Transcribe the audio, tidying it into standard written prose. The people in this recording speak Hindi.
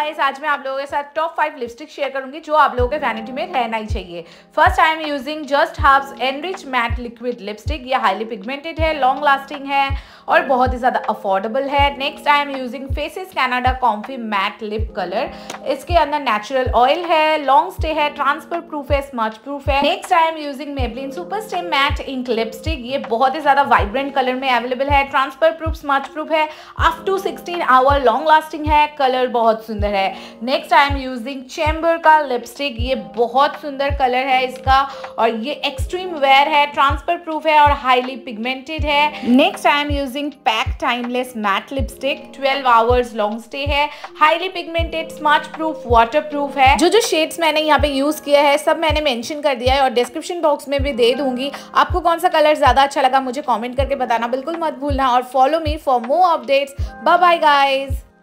गाइस, आज मैं आप लोगों के साथ टॉप 5 लिपस्टिक शेयर करूंगी जो आप लोगों के वैनिटी में रहना ही चाहिए। First I am using just herbs enrich matte liquid lipstick. ये हाईली पिगमेंटेड है, लॉन्ग लास्टिंग है और बहुत ही ज़्यादा अफोर्डेबल है। Next I am using faces Canada comfy matte lip colour. इसके अंदर नेचुरल ऑयल है, लॉन्ग स्टे है, ट्रांसफर प्रूफ है, स्मच प्रूफ है। Next I am using Maybelline super stay matte ink lipstick. ये बहुत ही ज़्यादा वाइब्रेंट कलर में अवेलेबल है, ट्रांसफर प्रूफ, स्मच प्रूफ है, up to 16 hour long lasting है, कलर बहुत सुंदर है। Next I am using Chambor का लिपस्टिक। ये बहुत सुंदर कलर है इसका और ये एक्सट्रीम वेयर है, ट्रांसफर प्रूफ है और हाईली पिगमेंटेड है। Next I am using PAC timeless matte lipstick. 12 hours long stay है, highly pigmented, smudge proof, water proof है। जो शेड्स मैंने यहाँ पे यूज किया है सब मैंने मेंशन कर दिया है और डिस्क्रिप्शन बॉक्स में भी दे दूंगी। आपको कौन सा कलर ज्यादा अच्छा लगा मुझे कमेंट करके बताना बिल्कुल मत भूलना और follow me for more updates. Bye bye guys.